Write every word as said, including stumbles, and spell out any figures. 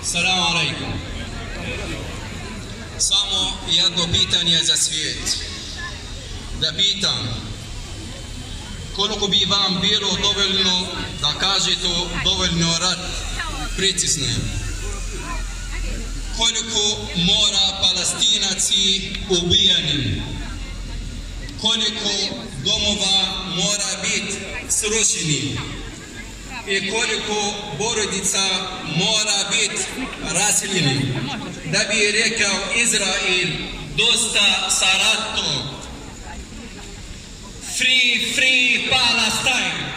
Salam alaikum. Samo jedno pitanje za svijet. Da pitam, koliko bi vam bilo dovoljno da kažete dovoljno rat precizno? Koliko mora Palestinaci ubijani? Koliko domova mora biti srušeni? I koliko porodica mora biti raseljeni? Da bi rekao Izrael, dosta sa ratom. Free, free Palestine!